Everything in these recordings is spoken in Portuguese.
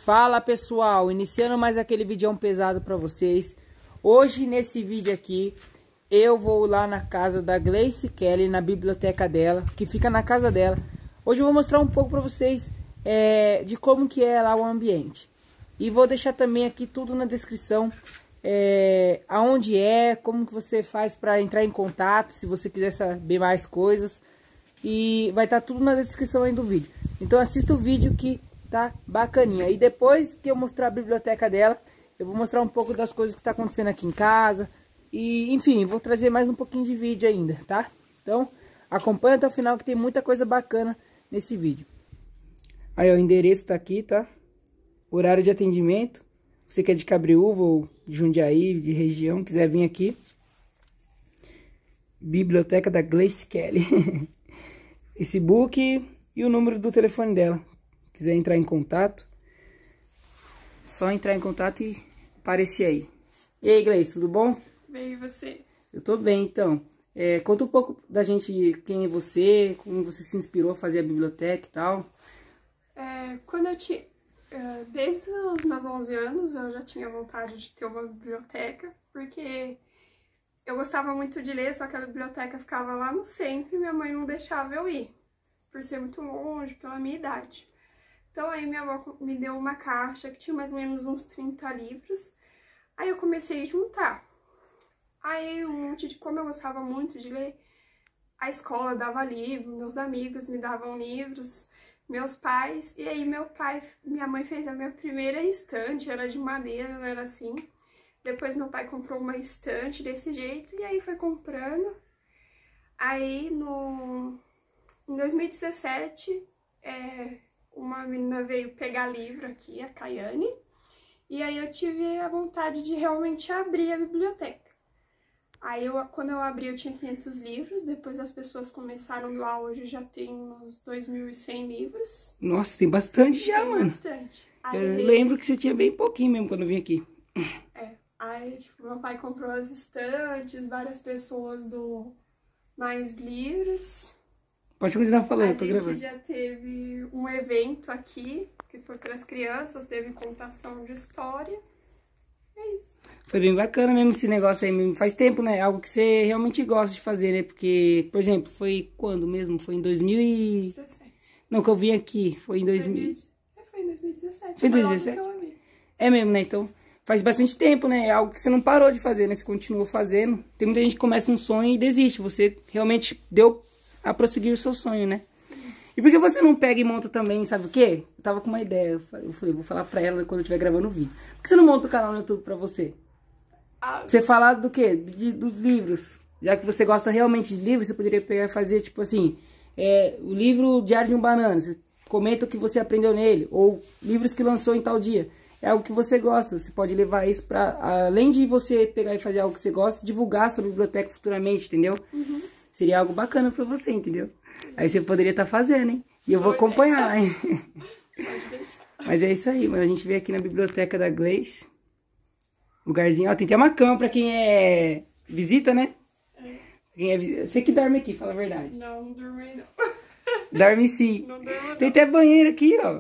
Fala pessoal, iniciando mais aquele vídeo pesado pra vocês. Hoje nesse vídeo aqui eu vou lá na casa da Gleice Kelly, na biblioteca dela, que fica na casa dela. Hoje eu vou mostrar um pouco pra vocês de como que é lá o ambiente. E vou deixar também aqui tudo na descrição, aonde como que você faz pra entrar em contato, se você quiser saber mais coisas. E vai estar tudo na descrição aí do vídeo. Então assista o vídeo que tá bacaninha. E depois que eu mostrar a biblioteca dela, eu vou mostrar um pouco das coisas que tá acontecendo aqui em casa. E enfim, vou trazer mais um pouquinho de vídeo ainda, tá? Então acompanha até o final que tem muita coisa bacana nesse vídeo. Aí ó, o endereço tá aqui, tá? Horário de atendimento. Você que é de Cabreúva ou de Jundiaí, de região, quiser vir aqui. Biblioteca da Gleice Kelly. Facebook e o número do telefone dela. Quiser entrar em contato, só entrar em contato e aparecer aí. E aí, Gleice, tudo bom? Bem, e você? Eu tô bem, então. Conta um pouco da gente, quem é você, como você se inspirou a fazer a biblioteca e tal. Quando eu tinha... desde os meus 11 anos eu já tinha vontade de ter uma biblioteca, porque eu gostava muito de ler, só que a biblioteca ficava lá no centro e minha mãe não deixava eu ir, por ser muito longe, pela minha idade. Então aí minha avó me deu uma caixa que tinha mais ou menos uns 30 livros, aí eu comecei a juntar. Aí como eu gostava muito de ler, a escola dava livro, meus amigos me davam livros, meus pais, e aí minha mãe fez a minha primeira estante, era de madeira, não era assim. Depois meu pai comprou uma estante desse jeito, e aí foi comprando. Aí em 2017, uma menina veio pegar livro aqui, a Caiane, e aí eu tive a vontade de realmente abrir a biblioteca. Aí quando eu abri eu tinha 500 livros, depois as pessoas começaram lá, hoje já tem uns 2.100 livros. Nossa, tem bastante já, mano. Bastante. Aí, eu lembro que você tinha bem pouquinho mesmo quando eu vim aqui. Aí tipo, meu pai comprou as estantes, várias pessoas do Mais Livros. Pode continuar falando, eu tô gravando. A gente já teve um evento aqui, que foi para as crianças, teve contação de história. É isso. Foi bem bacana mesmo esse negócio aí mesmo. Faz tempo, né? Algo que você realmente gosta de fazer, né? Porque, por exemplo, foi quando mesmo? Foi em 2017. Não, que eu vim aqui. Foi em 2000... Foi em 2017. Foi em 2017? Foi logo que eu abri. É mesmo, né? Então, faz bastante tempo, né? É algo que você não parou de fazer, né? Você continua fazendo. Tem muita gente que começa um sonho e desiste. Você realmente deu a prosseguir o seu sonho, né? E por que você não pega e monta também, sabe o quê? Eu tava com uma ideia. Eu falei, vou falar pra ela quando eu estiver gravando o vídeo. Por que você não monta o canal no YouTube pra você? Você falar do quê? Dos livros. Já que você gosta realmente de livros, você poderia pegar e fazer, tipo assim, o livro Diário de um Banana. Você comenta o que você aprendeu nele. Ou livros que lançou em tal dia. É algo que você gosta. Você pode levar isso pra... Além de você pegar e fazer algo que você gosta, divulgar a sua biblioteca futuramente, entendeu? Uhum. Seria algo bacana pra você, entendeu? Aí você poderia estar fazendo, hein? E eu vou acompanhar, hein? Mas é isso aí, mano. A gente veio aqui na biblioteca da Gleice. Lugarzinho, ó, tem até uma cama pra quem visita, né? Quem é visita. Você que dorme aqui, fala a verdade. Não durmo aí não. Dorme sim. Não durmo não. Tem até banheiro aqui, ó.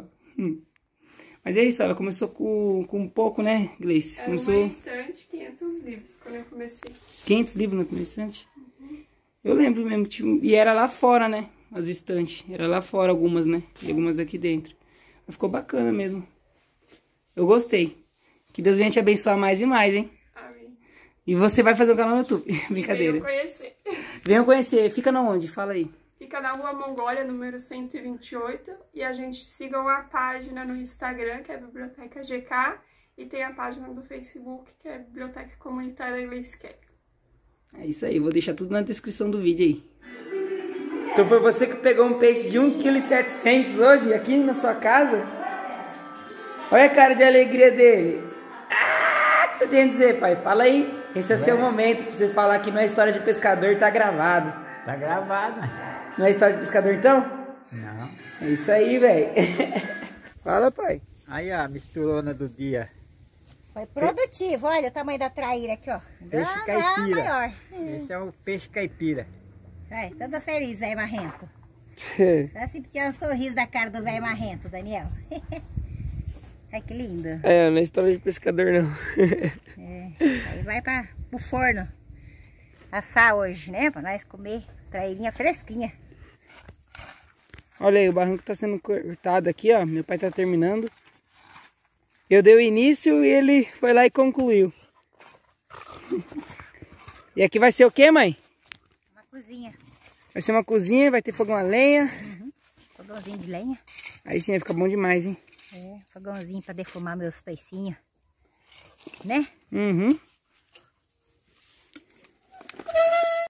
Mas é isso, ela começou com um pouco, né, Gleice? Era uma estante, 500 livros quando eu comecei. 500 livros na primeira estante? Uhum. Eu lembro mesmo, e era lá fora, né, as estantes. Era lá fora algumas, né, e algumas aqui dentro. Mas ficou bacana mesmo. Eu gostei. Que Deus venha te abençoar mais e mais, hein? Amém. E você vai fazer um canal no YouTube. Brincadeira. Venham conhecer. Venham conhecer. Fica na onde? Fala aí. Fica na Rua Mongólia, número 128. E a gente sigam a página no Instagram, que é a Biblioteca GK. E tem a página do Facebook, que é a Biblioteca Comunitária da Gleice Kelly. É isso aí. Vou deixar tudo na descrição do vídeo aí. Então foi você que pegou um peixe de 1,7 kg hoje, aqui na sua casa? Olha a cara de alegria dele. O que você tem a dizer, pai? Fala aí. Esse é o seu momento pra você falar que não é história de pescador, tá gravado. Tá gravado. Não é história de pescador, então? Não. É isso aí, velho. Fala, pai. Aí, ó, a misturona do dia. Foi produtivo, olha o tamanho da traíra aqui, ó. Peixe caipira. Maior. Esse é o peixe caipira. Vai, toda feliz, velho marrento. Só se tinha um sorriso da cara do velho marrento, Daniel. Ai, que lindo. É, não é história de pescador, não. Isso aí vai pro forno. Assar hoje, né? Pra nós comer trairinha fresquinha. Olha aí, o barranco tá sendo cortado aqui, ó. Meu pai tá terminando. Eu dei o início e ele foi lá e concluiu. E aqui vai ser o quê, mãe? Uma cozinha. Vai ser uma cozinha, vai ter fogão a lenha. Fogãozinho de lenha. Aí sim vai ficar bom demais, hein? Fogãozinho pra defumar meus toicinhos. Né? Uhum.